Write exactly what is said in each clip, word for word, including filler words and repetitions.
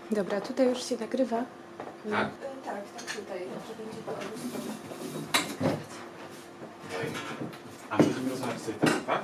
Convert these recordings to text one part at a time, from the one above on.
Dobra, tutaj już się nagrywa. Tak? Tak, tak, tutaj. Że będzie to A będziemy rozmawiać sobie tak, tak?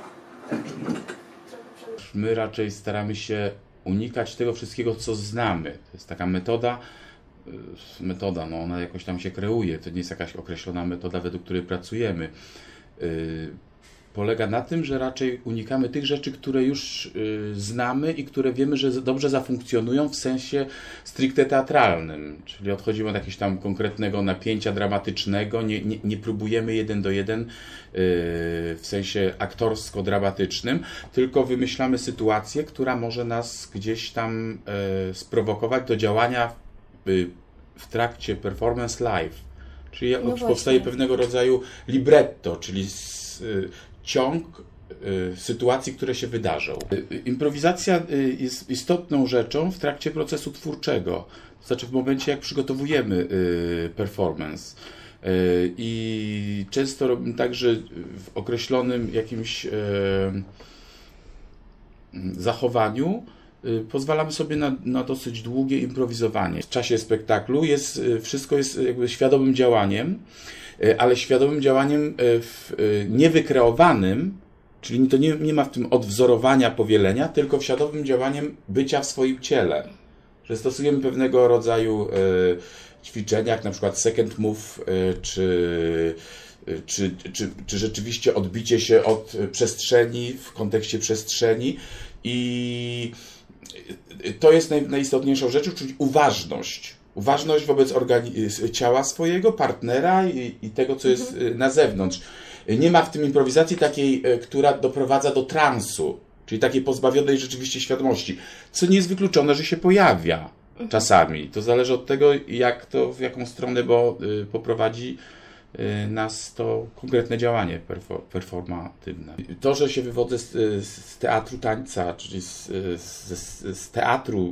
My raczej staramy się unikać tego wszystkiego, co znamy. To jest taka metoda, metoda, no ona jakoś tam się kreuje. To nie jest jakaś określona metoda, według której pracujemy. Yy, polega na tym, że raczej unikamy tych rzeczy, które już yy, znamy i które wiemy, że dobrze zafunkcjonują w sensie stricte teatralnym. Czyli odchodzimy od jakiegoś tam konkretnego napięcia dramatycznego, nie, nie, nie próbujemy jeden do jeden yy, w sensie aktorsko-dramatycznym, tylko wymyślamy sytuację, która może nas gdzieś tam yy, sprowokować do działania yy, w trakcie performance live. Czyli no powstaje pewnego rodzaju libretto, czyli s, y, ciąg y, sytuacji, które się wydarzą. Y, improwizacja y, jest istotną rzeczą w trakcie procesu twórczego. To znaczy w momencie, jak przygotowujemy y, performance. Y, I często robimy tak, że w określonym jakimś y, zachowaniu pozwalamy sobie na, na dosyć długie improwizowanie. W czasie spektaklu jest, wszystko jest jakby świadomym działaniem, ale świadomym działaniem w, niewykreowanym, czyli to nie, nie ma w tym odwzorowania, powielenia, tylko świadomym działaniem bycia w swoim ciele. Że stosujemy pewnego rodzaju ćwiczenia, jak na przykład second move, czy Czy, czy, czy rzeczywiście odbicie się od przestrzeni w kontekście przestrzeni. I to jest naj, najistotniejszą rzeczą, czyli uważność. Uważność wobec organi- ciała swojego, partnera i, i tego, co jest mhm. na zewnątrz. Nie ma w tym improwizacji takiej, która doprowadza do transu, czyli takiej pozbawionej rzeczywiście świadomości, co nie jest wykluczone, że się pojawia mhm. czasami. To zależy od tego, jak to, w jaką stronę bo, y, poprowadzi nas to konkretne działanie performatywne. To, że się wywodzę z, z teatru tańca, czyli z, z, z teatru,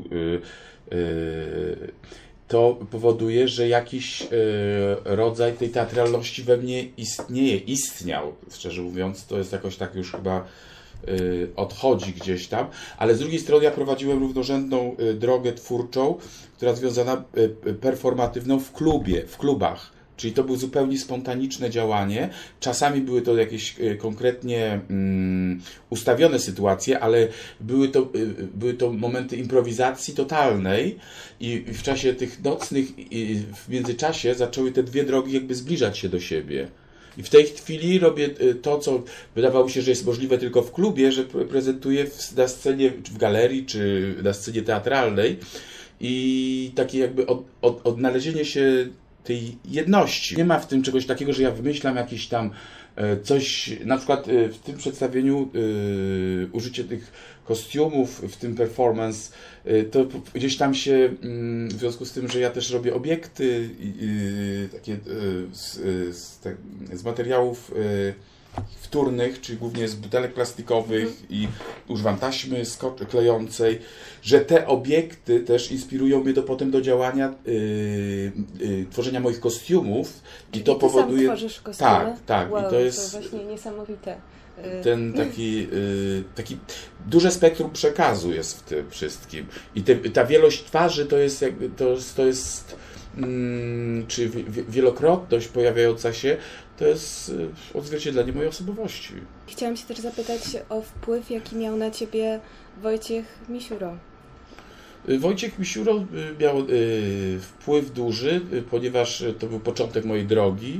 to powoduje, że jakiś rodzaj tej teatralności we mnie istnieje, istniał, szczerze mówiąc, to jest jakoś tak już chyba odchodzi gdzieś tam, ale z drugiej strony ja prowadziłem równorzędną drogę twórczą, która związana performatywną w klubie, w klubach. Czyli to było zupełnie spontaniczne działanie. Czasami były to jakieś konkretnie um, ustawione sytuacje, ale były to, y, były to momenty improwizacji totalnej i w czasie tych nocnych, y, w międzyczasie zaczęły te dwie drogi jakby zbliżać się do siebie. I w tej chwili robię to, co wydawało się, że jest możliwe tylko w klubie, że prezentuję w, na scenie, czy w galerii, czy na scenie teatralnej i takie jakby od, od, odnalezienie się tej jedności. Nie ma w tym czegoś takiego, że ja wymyślam jakieś tam coś, na przykład w tym przedstawieniu yy, użycie tych kostiumów w tym performance, yy, to gdzieś tam się, yy, w związku z tym, że ja też robię obiekty yy, takie yy, z, z, te, z materiałów yy, wtórnych, czyli głównie z butelek plastikowych mm. i używam taśmy klejącej, że te obiekty też inspirują mnie do, potem do działania, yy, yy, tworzenia moich kostiumów. Czyli i to ty powoduje. Sam tworzysz kostiumy? Tak, tak. Wow, i to jest to właśnie niesamowite. Ten taki, yy, taki duże spektrum przekazu jest w tym wszystkim. I te, ta wielość twarzy to jest jakby to jest, to jest mm, czy wielokrotność pojawiająca się, to jest odzwierciedlenie mojej osobowości. Chciałam się też zapytać o wpływ, jaki miał na ciebie Wojciech Misiuro. Wojciech Misiuro miał wpływ duży, ponieważ to był początek mojej drogi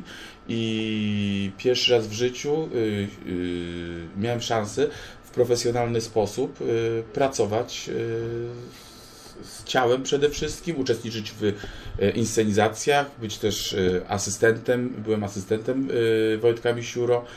i pierwszy raz w życiu miałem szansę w profesjonalny sposób pracować z ciałem przede wszystkim, uczestniczyć w inscenizacjach, być też asystentem, byłem asystentem Wojtka Misiuro,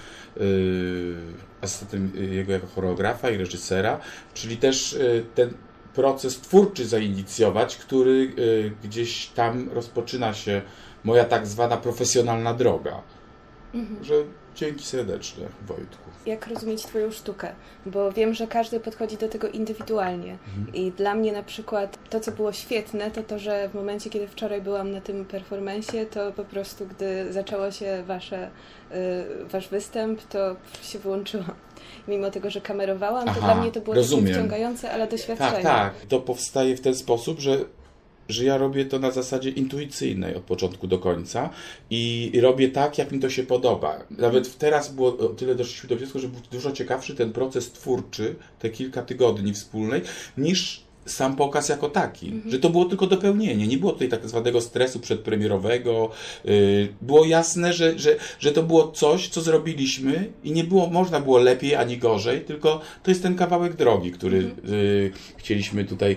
asystentem jego jako choreografa i reżysera, czyli też ten proces twórczy zainicjować, który gdzieś tam rozpoczyna się moja tak zwana profesjonalna droga. Mhm. Że dzięki serdeczne, Wojtku. Jak rozumieć twoją sztukę? Bo wiem, że każdy podchodzi do tego indywidualnie. Mhm. I dla mnie na przykład to, co było świetne, to to, że w momencie, kiedy wczoraj byłam na tym performance'ie, to po prostu, gdy zaczęło się wasze, y, wasz występ, to się wyłączyłam. Mimo tego, że kamerowałam, to Aha, dla mnie to było rozumiem. takie wciągające, ale doświadczenie. Tak, tak. To powstaje w ten sposób, że że ja robię to na zasadzie intuicyjnej od początku do końca i robię tak, jak mi to się podoba. Nawet teraz było o tyle doszliśmy do wniosku, że był dużo ciekawszy ten proces twórczy, te kilka tygodni wspólnej, niż sam pokaz jako taki. Mhm. Że to było tylko dopełnienie. Nie było tutaj tak zwanego stresu przedpremierowego. Yy, było jasne, że, że, że to było coś, co zrobiliśmy i nie było, można było lepiej ani gorzej, tylko to jest ten kawałek drogi, który mhm. yy, chcieliśmy tutaj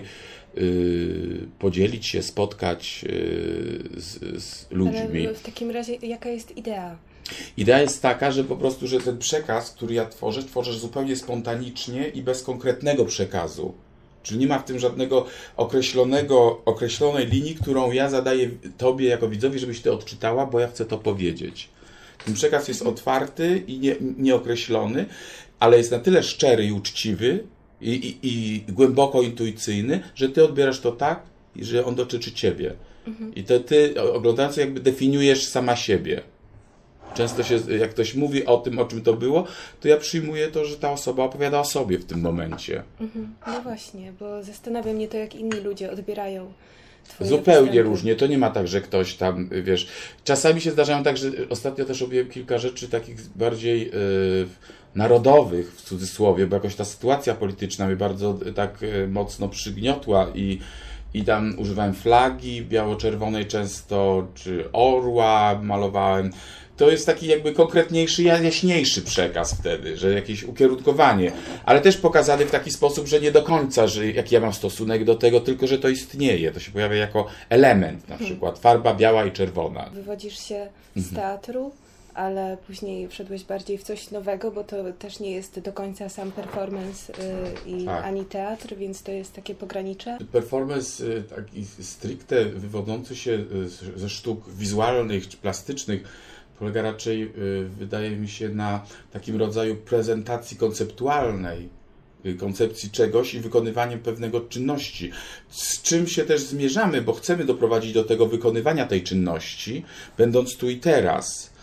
Yy, podzielić się, spotkać yy, z, z ludźmi. Ale w takim razie jaka jest idea? Idea jest taka, że po prostu, że ten przekaz, który ja tworzę, tworzę zupełnie spontanicznie i bez konkretnego przekazu. Czyli nie ma w tym żadnego określonego, określonej linii, którą ja zadaję tobie jako widzowi, żebyś ty odczytała, bo ja chcę to powiedzieć. Ten przekaz jest otwarty i nie, nieokreślony, ale jest na tyle szczery i uczciwy, I, i, i głęboko intuicyjny, że ty odbierasz to tak, że on dotyczy ciebie. Mhm. I to ty, oglądając, jakby definiujesz sama siebie. Często się, jak ktoś mówi o tym, o czym to było, to ja przyjmuję to, że ta osoba opowiada o sobie w tym momencie. Mhm. No właśnie, bo zastanawia mnie to, jak inni ludzie odbierają twoje Zupełnie występy. różnie. To nie ma tak, że ktoś tam, wiesz... Czasami się zdarzają tak, że ostatnio też robiłem kilka rzeczy takich bardziej... Yy, narodowych, w cudzysłowie, bo jakoś ta sytuacja polityczna mnie bardzo tak mocno przygniotła i, i tam używałem flagi biało-czerwonej często, czy orła malowałem. To jest taki jakby konkretniejszy, jaśniejszy przekaz wtedy, że jakieś ukierunkowanie, ale też pokazany w taki sposób, że nie do końca, że jaki ja mam stosunek do tego, tylko że to istnieje. To się pojawia jako element, na przykład farba biała i czerwona. Wywodzisz się z teatru, ale później wszedłeś bardziej w coś nowego, bo to też nie jest do końca sam performance yy, i tak. ani teatr, więc to jest takie pogranicze. Performance yy, taki stricte wywodzący się yy, ze sztuk wizualnych czy plastycznych polega raczej, yy, wydaje mi się, na takim rodzaju prezentacji konceptualnej, yy, koncepcji czegoś i wykonywaniem pewnego czynności. Z czym się też zmierzamy, bo chcemy doprowadzić do tego wykonywania tej czynności, będąc tu i teraz.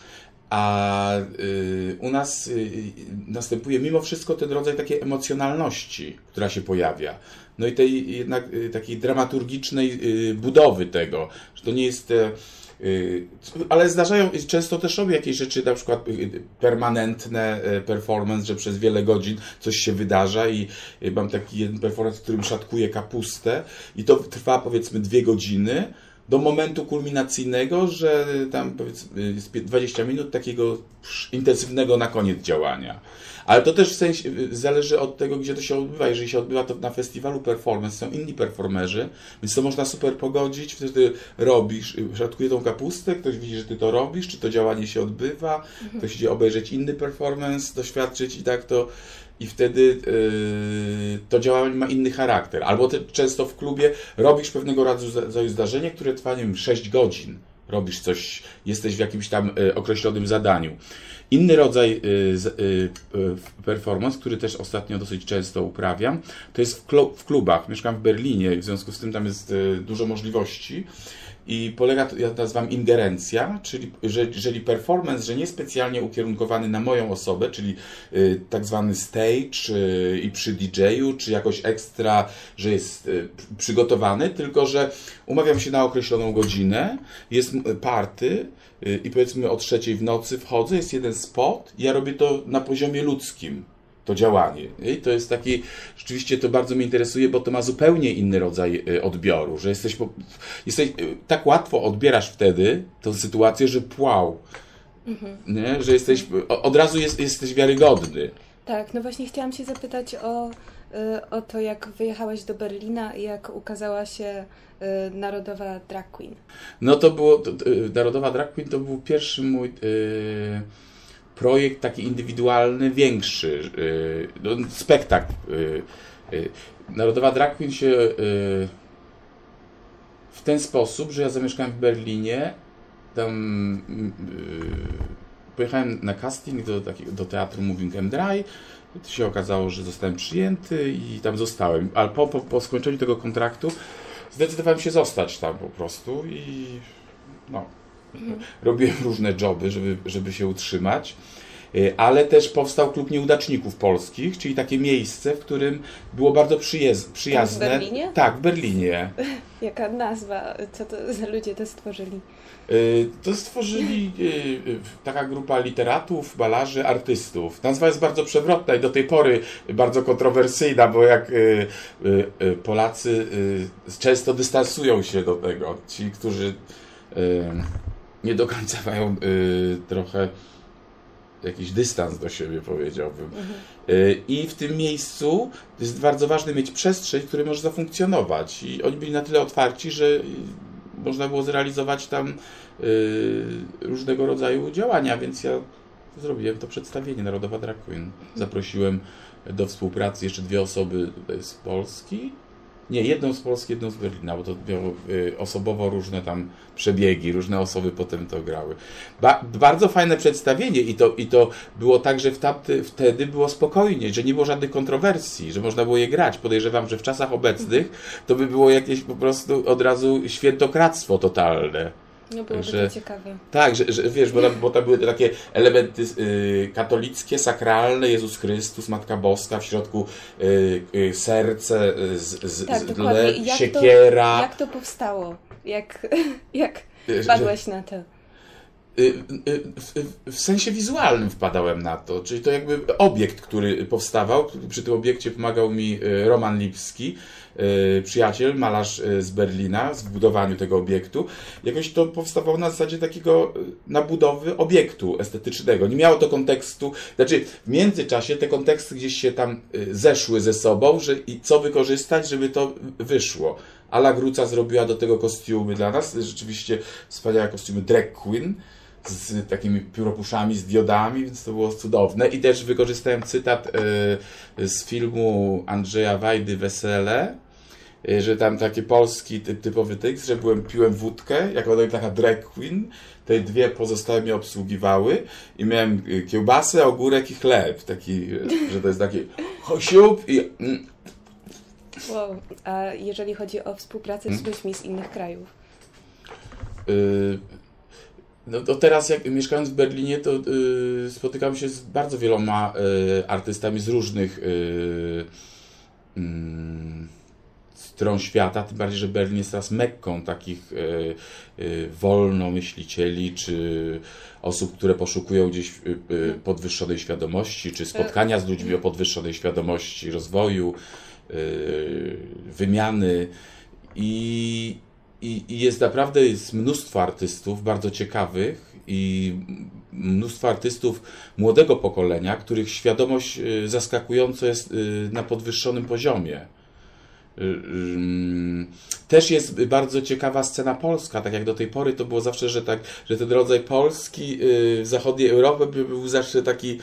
A y, u nas y, następuje mimo wszystko ten rodzaj takiej emocjonalności, która się pojawia. No i tej jednak y, takiej dramaturgicznej y, budowy tego, że to nie jest... Y, y, ale zdarzają, często też robię jakieś rzeczy, na przykład y, permanentne y, performance, że przez wiele godzin coś się wydarza i y, mam taki jeden performance, w którym szatkuję kapustę i to trwa powiedzmy dwie godziny, do momentu kulminacyjnego, że tam powiedzmy jest dwadzieścia minut takiego intensywnego na koniec działania. Ale to też w sensie zależy od tego, gdzie to się odbywa. Jeżeli się odbywa to na festiwalu performance, są inni performerzy, więc to można super pogodzić, wtedy robisz, szatkuje tą kapustę, ktoś widzi, że ty to robisz, czy to działanie się odbywa, ktoś idzie obejrzeć inny performance, doświadczyć i tak to... I wtedy yy, to działanie ma inny charakter. Albo ty często w klubie robisz pewnego rodzaju zdarzenie, które trwa, nie wiem, sześć godzin. Robisz coś, jesteś w jakimś tam y, określonym zadaniu. Inny rodzaj y, y, performance, który też ostatnio dosyć często uprawiam, to jest w, klu w klubach. Mieszkam w Berlinie, w związku z tym tam jest y, dużo możliwości. I polega to, ja to nazywam ingerencja, czyli że, jeżeli performance, że nie specjalnie ukierunkowany na moją osobę, czyli y, tak zwany stage y, i przy didżeju, czy jakoś ekstra, że jest y, przygotowany, tylko że umawiam się na określoną godzinę, jest party y, i powiedzmy o trzeciej w nocy wchodzę, jest jeden spot i ja robię to na poziomie ludzkim. To działanie. I to jest taki, rzeczywiście to bardzo mnie interesuje, bo to ma zupełnie inny rodzaj odbioru, że jesteś, po, jesteś tak łatwo odbierasz wtedy tę sytuację, że wow, mhm. nie? Że jesteś, od razu jest, jesteś wiarygodny. Tak, no właśnie chciałam się zapytać o, o to, jak wyjechałeś do Berlina i jak ukazała się Narodowa Drag Queen. No to było, to, to, Narodowa Drag Queen to był pierwszy mój... Yy, projekt taki indywidualny, większy, yy, spektakl. Yy, yy. Narodowa Drag Queen się yy, w ten sposób, że ja zamieszkałem w Berlinie, tam yy, pojechałem na casting do, takiego, do teatru Moving and Dry, to się okazało, że zostałem przyjęty i tam zostałem, ale po, po, po skończeniu tego kontraktu zdecydowałem się zostać tam po prostu i no... Mhm. Robiłem różne joby, żeby, żeby się utrzymać Ale też powstał Klub Nieudaczników Polskich, czyli takie miejsce, w którym było bardzo przyjaz- przyjazne. W Berlinie? Tak, w Berlinie. Jaka nazwa? Co to za ludzie to stworzyli? To stworzyli taka grupa literatów, malarzy, artystów. Nazwa jest bardzo przewrotna i do tej pory bardzo kontrowersyjna, bo jak Polacy często dystansują się do tego. Ci, którzy nie do końca mają trochę jakiś dystans do siebie, powiedziałbym. Mhm. I w tym miejscu jest bardzo ważne mieć przestrzeń, w której może zafunkcjonować. I oni byli na tyle otwarci, że można było zrealizować tam różnego rodzaju działania, więc ja zrobiłem to przedstawienie Narodowa Drag Queen. Zaprosiłem do współpracy jeszcze dwie osoby tutaj z Polski. Nie, jedną z Polski, jedną z Berlina, bo to miało osobowo różne tam przebiegi, różne osoby potem to grały. Ba bardzo fajne przedstawienie i to, i to było tak, że w tamty, wtedy było spokojnie, że nie było żadnych kontrowersji, że można było je grać. Podejrzewam, że w czasach obecnych to by było jakieś po prostu od razu świętokradztwo totalne. No byłoby że, to ciekawe. Tak, że, że wiesz, bo tam, bo tam były takie elementy y, katolickie, sakralne, Jezus Chrystus, Matka Boska, w środku y, y, serce, z, z, tak, z le, jak siekiera. To, jak to powstało? Jak, jak wpadłeś na to? W, w sensie wizualnym wpadałem na to, czyli to jakby obiekt, który powstawał. Przy tym obiekcie pomagał mi Roman Lipski, przyjaciel, malarz z Berlina, w budowaniu tego obiektu. Jakoś to powstawało na zasadzie takiego nabudowy obiektu estetycznego. Nie miało to kontekstu, znaczy w międzyczasie te konteksty gdzieś się tam zeszły ze sobą, że i co wykorzystać, żeby to wyszło. Ala Gruca zrobiła do tego kostiumy dla nas, rzeczywiście wspaniałe kostiumy drag queen, z takimi pióropuszami, z diodami, więc to było cudowne. I też wykorzystałem cytat y, z filmu Andrzeja Wajdy Wesele, y, że tam taki polski typ, typowy tekst, że byłem, piłem wódkę, jako taka drag queen, te dwie pozostałe mnie obsługiwały i miałem kiełbasę, ogórek i chleb, taki, że to jest taki siup i... Mm. Wow. A jeżeli chodzi o współpracę z ludźmi z innych krajów? Y No to teraz, jak mieszkając w Berlinie, to y, spotykam się z bardzo wieloma y, artystami z różnych y, y, stron świata, tym bardziej, że Berlin jest teraz Mekką takich y, y, wolnomyślicieli, czy osób, które poszukują gdzieś y, y, podwyższonej świadomości, czy spotkania z ludźmi o podwyższonej świadomości, rozwoju, y, wymiany i I, I jest naprawdę jest mnóstwo artystów bardzo ciekawych i mnóstwo artystów młodego pokolenia, których świadomość zaskakująco jest na podwyższonym poziomie. Też jest bardzo ciekawa scena polska, tak jak do tej pory to było zawsze, że, tak, że ten rodzaj polski w zachodniej Europie był zawsze taki...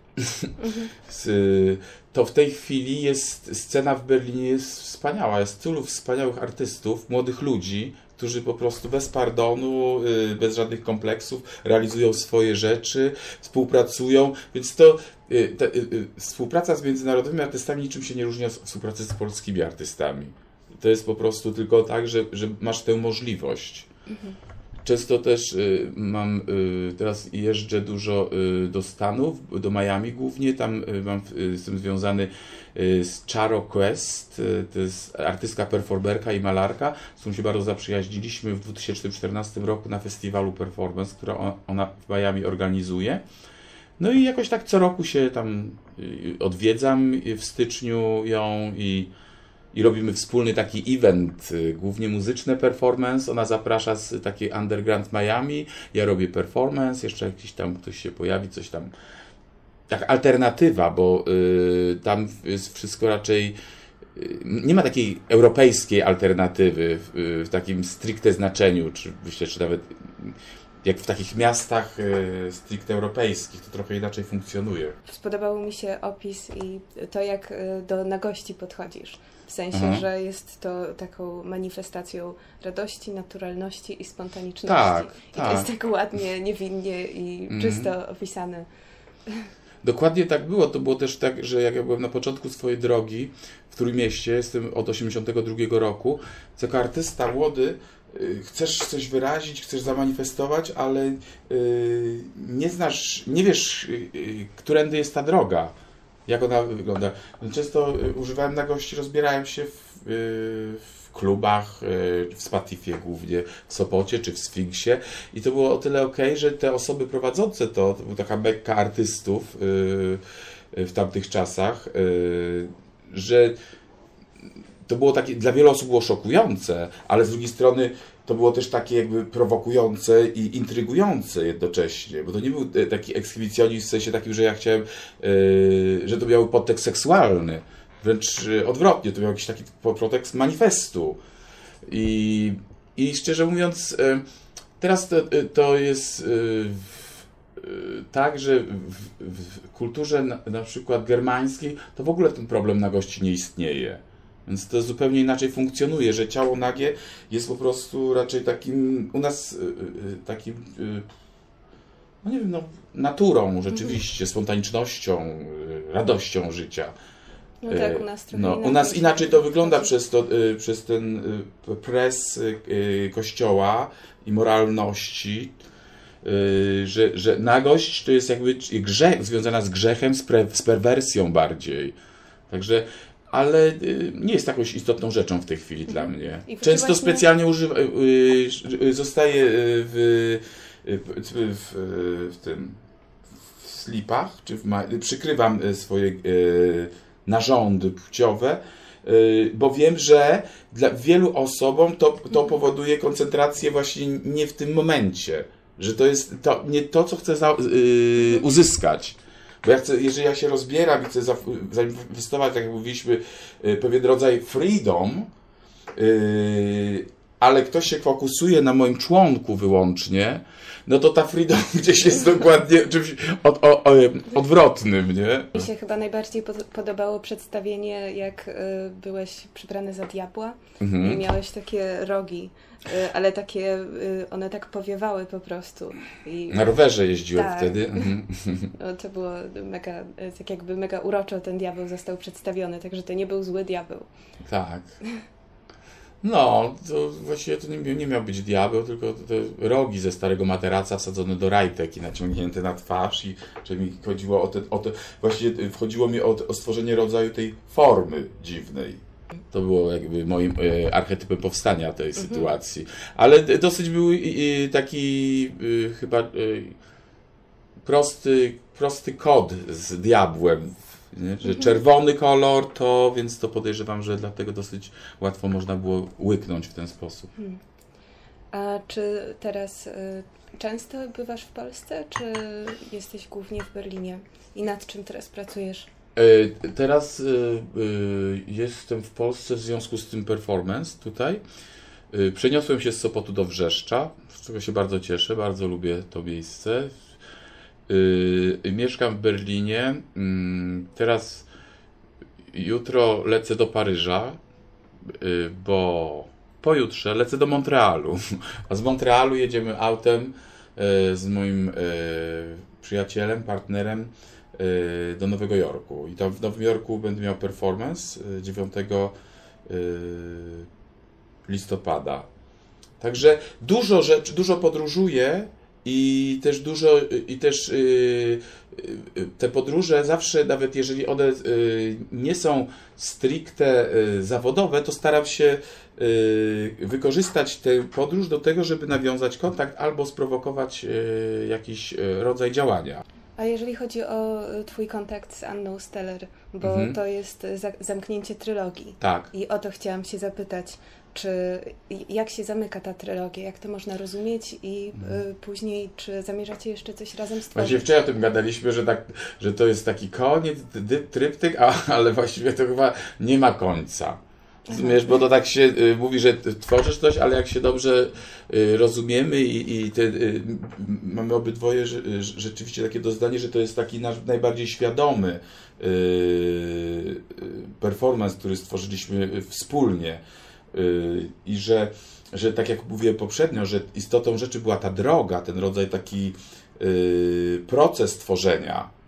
To w tej chwili jest scena w Berlinie jest wspaniała, jest tylu wspaniałych artystów, młodych ludzi, którzy po prostu bez pardonu, bez żadnych kompleksów realizują swoje rzeczy, współpracują, więc to ta, współpraca z międzynarodowymi artystami niczym się nie różni od współpracy z polskimi artystami. To jest po prostu tylko tak, że, że masz tę możliwość. Mhm. Często też y, mam, y, teraz jeżdżę dużo y, do Stanów, do Miami głównie, tam y, mam, y, jestem związany y, z Charo Quest, y, to jest artystka, performerka i malarka, z którą się bardzo zaprzyjaźniliśmy w dwa tysiące czternastym roku na festiwalu Performance, który on, ona w Miami organizuje. No i jakoś tak co roku się tam y, odwiedzam y, w styczniu ją i I robimy wspólny taki event, głównie muzyczny performance. Ona zaprasza z takiej Underground Miami, ja robię performance, jeszcze jakiś tam ktoś się pojawi, coś tam. Tak, alternatywa, bo y, tam jest wszystko raczej. Y, nie ma takiej europejskiej alternatywy w, y, w takim stricte znaczeniu, czy myślę, czy nawet jak w takich miastach y, stricte europejskich, to trochę inaczej funkcjonuje. Spodobał mi się opis i to, jak y, do nagości podchodzisz. W sensie, Aha. że jest to taką manifestacją radości, naturalności i spontaniczności. Tak, I tak. to jest tak ładnie, niewinnie i mm. czysto opisane. dokładnie tak było. To było też tak, że jak ja byłem na początku swojej drogi w Trójmieście, jestem od osiemdziesiątego drugiego roku, jako artysta młody, chcesz coś wyrazić, chcesz zamanifestować, ale nie znasz, nie wiesz, którędy jest ta droga, jak ona wygląda. Często używałem nagości, rozbierałem się w, w klubach, w Spatifie głównie, w Sopocie czy w Sfinksie i to było o tyle okej, że te osoby prowadzące to, to była taka mekka artystów w tamtych czasach, że to było takie, dla wielu osób było szokujące, ale z drugiej strony to było też takie jakby prowokujące i intrygujące jednocześnie, bo to nie był taki ekshibicjonizm w sensie takim, że ja chciałem, yy, że to miał podtekst seksualny, wręcz odwrotnie, to miał jakiś taki podtekst manifestu. I, i szczerze mówiąc, yy, teraz to, to jest yy, yy, tak, że w, w kulturze na, na przykład germańskiej to w ogóle ten problem nagości nie istnieje. Więc to zupełnie inaczej funkcjonuje, że ciało nagie jest po prostu raczej takim, u nas takim, no nie wiem, no, naturą rzeczywiście, spontanicznością, radością życia. No tak, u nas trochę no, inaczej. U nas inaczej to wygląda przez, to, przez ten pres Kościoła i moralności, że, że nagość to jest jakby grzech, związana z grzechem, z, pre, z perwersją bardziej. Także ale nie jest jakąś istotną rzeczą w tej chwili mhm. dla mnie. Często właśnie... specjalnie używa, zostaje w, w, w, w tym w slipach, czy w, przykrywam swoje narządy płciowe, bo wiem, że dla wielu osobom to, to powoduje koncentrację właśnie nie w tym momencie, że to jest to, nie to, co chcę za, yy, uzyskać. Bo ja chcę, jeżeli ja się rozbieram i chcę zainwestować, tak jak mówiliśmy, pewien rodzaj freedom, yy, ale ktoś się fokusuje na moim członku wyłącznie, no to ta freedom gdzieś jest dokładnie czymś od, o, o, odwrotnym, nie? Mi się chyba najbardziej pod, podobało przedstawienie, jak y, byłeś przybrany za diabła mhm. i miałeś takie rogi, y, ale takie, y, one tak powiewały po prostu. I, na rowerze jeździłem tak. wtedy. Mhm. No, to było mega, tak jakby mega uroczo ten diabeł został przedstawiony, także to nie był zły diabeł. Tak. No, to właściwie to nie, nie miał być diabeł, tylko te rogi ze starego materaca wsadzone do rajtek i naciągnięte na twarz i że mi chodziło o te, o te właściwie wchodziło mi o, o stworzenie rodzaju tej formy dziwnej. To było jakby moim e, archetypem powstania tej mhm. sytuacji. Ale dosyć był e, taki e, chyba e, prosty, prosty kod z diabłem. Nie? Że czerwony kolor, to więc to podejrzewam, że dlatego dosyć łatwo można było łyknąć w ten sposób. Hmm. A czy teraz y, często bywasz w Polsce, czy jesteś głównie w Berlinie? I nad czym teraz pracujesz? Y, teraz y, y, jestem w Polsce w związku z tym performance tutaj. Y, przeniosłem się z Sopotu do Wrzeszcza, z czego się bardzo cieszę, bardzo lubię to miejsce. Yy, mieszkam w Berlinie. Yy, teraz jutro lecę do Paryża, yy, bo pojutrze lecę do Montrealu. A z Montrealu jedziemy autem yy, z moim yy, przyjacielem, partnerem yy, do Nowego Jorku. I tam w Nowym Jorku będę miał performance yy, dziewiątego listopada. Także dużo rzeczy, dużo podróżuję. I też dużo, i też yy, yy, te podróże zawsze, nawet jeżeli one yy, nie są stricte yy, zawodowe, to staram się yy, wykorzystać tę podróż do tego, żeby nawiązać kontakt albo sprowokować yy, jakiś yy, rodzaj działania. A jeżeli chodzi o twój kontakt z Anną Steller, bo mhm. to jest za- zamknięcie trylogii. Tak. I o to chciałam się zapytać. Czy jak się zamyka ta trylogia, jak to można rozumieć i y, później, czy zamierzacie jeszcze coś razem stworzyć? Właśnie wczoraj o tym gadaliśmy, że, tak, że to jest taki koniec, tryptyk, a, ale właściwie to chyba nie ma końca. Rozumiesz, bo to tak się y, mówi, że tworzysz coś, ale jak się dobrze y, rozumiemy i, i te, y, mamy obydwoje że, że, rzeczywiście takie doznanie, że to jest taki nasz najbardziej świadomy y, y, performance, który stworzyliśmy wspólnie. I że, że tak jak mówiłem poprzednio, że istotą rzeczy była ta droga, ten rodzaj taki yy, proces tworzenia.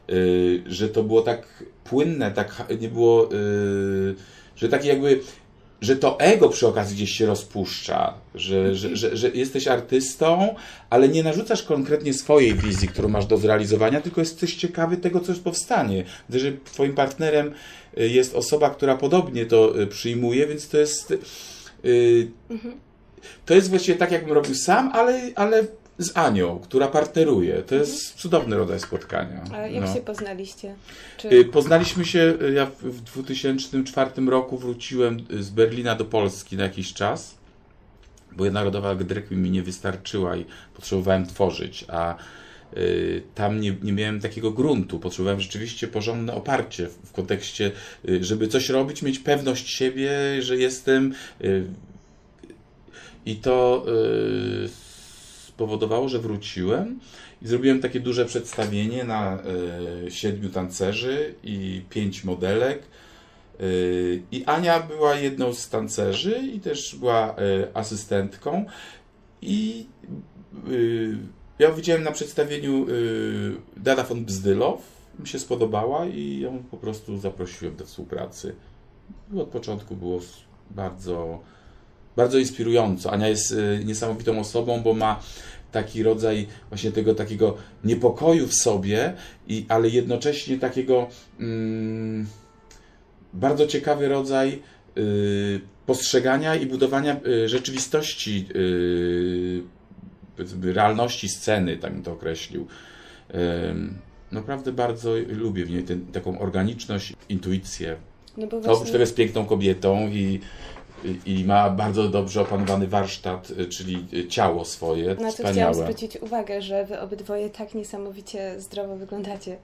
y, że to było tak płynne, tak nie było, y, że takie jakby, że to ego przy okazji gdzieś się rozpuszcza, że, że, że, że jesteś artystą, ale nie narzucasz konkretnie swojej wizji, którą masz do zrealizowania, tylko jesteś ciekawy tego, co powstanie. Gdy, że twoim partnerem jest osoba, która podobnie to przyjmuje, więc to jest y, to jest właściwie tak, jakbym robił sam, ale, ale z Anią, która partneruje. To jest cudowny rodzaj spotkania. A jak no. się poznaliście? Czy... Poznaliśmy się, ja w dwa tysiące czwartym roku wróciłem z Berlina do Polski na jakiś czas, bo jedna rodowa Requiem mi nie wystarczyła i potrzebowałem tworzyć, a y, tam nie, nie miałem takiego gruntu. Potrzebowałem rzeczywiście porządne oparcie w, w kontekście, y, żeby coś robić, mieć pewność siebie, że jestem... Y, I to y, spowodowało, że wróciłem i zrobiłem takie duże przedstawienie na y, siedmiu tancerzy i pięć modelek. Y, I Ania była jedną z tancerzy i też była y, asystentką. I y, ja widziałem na przedstawieniu y, Dada von Bzdylow, mi się spodobała i ją po prostu zaprosiłem do współpracy. Od początku było bardzo... bardzo inspirująco. Ania jest y, niesamowitą osobą, bo ma taki rodzaj właśnie tego takiego niepokoju w sobie, i, ale jednocześnie takiego mm, bardzo ciekawy rodzaj y, postrzegania i budowania y, rzeczywistości, y, realności sceny, tak bym to określił. Y, naprawdę bardzo lubię w niej ten, taką organiczność, intuicję. No bo właśnie... Oprócz tego jest piękną kobietą i I ma bardzo dobrze opanowany warsztat, czyli ciało swoje. Na to chciałam zwrócić uwagę, że wy obydwoje tak niesamowicie zdrowo wyglądacie,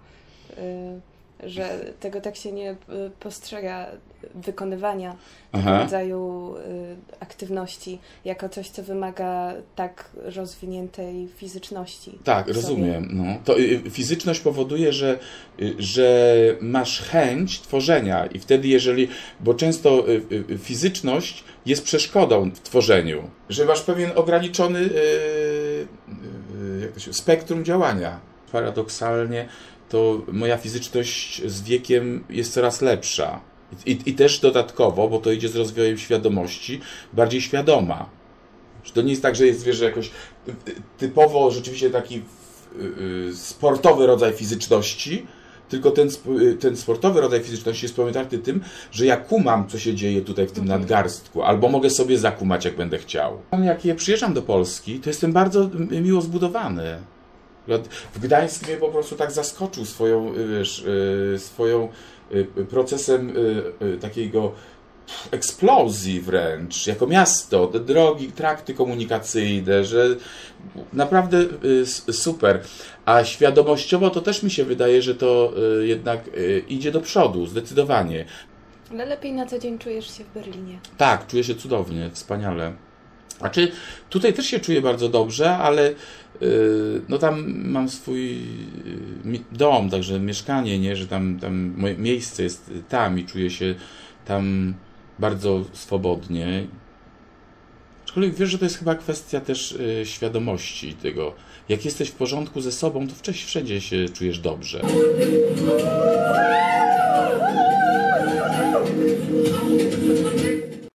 że tego tak się nie postrzega, wykonywania tego Aha. rodzaju aktywności jako coś, co wymaga tak rozwiniętej fizyczności. Tak, rozumiem. No. To fizyczność powoduje, że, że masz chęć tworzenia i wtedy jeżeli, bo często fizyczność jest przeszkodą w tworzeniu, że masz pewien ograniczony jak to się, spektrum działania. Paradoksalnie to moja fizyczność z wiekiem jest coraz lepsza. I, I też dodatkowo, bo to idzie z rozwojem świadomości, bardziej świadoma. To nie jest tak, że jest, wiesz, że jakoś typowo rzeczywiście taki sportowy rodzaj fizyczności, tylko ten, ten sportowy rodzaj fizyczności jest pamiętany tym, że ja kumam, co się dzieje tutaj w tym mhm. nadgarstku, albo mogę sobie zakumać, jak będę chciał. Jak ja przyjeżdżam do Polski, to jestem bardzo miło zbudowany. W Gdańsku mnie po prostu tak zaskoczył swoją, wiesz, swoją procesem takiego eksplozji wręcz, jako miasto, te drogi, trakty komunikacyjne, że naprawdę super. A świadomościowo to też mi się wydaje, że to jednak idzie do przodu, zdecydowanie. Ale lepiej na co dzień czujesz się w Berlinie. Tak, czuję się cudownie, wspaniale. Znaczy, tutaj też się czuję bardzo dobrze, ale no tam mam swój dom, także mieszkanie, nie, że tam, tam moje miejsce jest tam i czuję się tam bardzo swobodnie. Aczkolwiek wiesz, że to jest chyba kwestia też świadomości tego. Jak jesteś w porządku ze sobą, to wcześniej wszędzie się czujesz dobrze.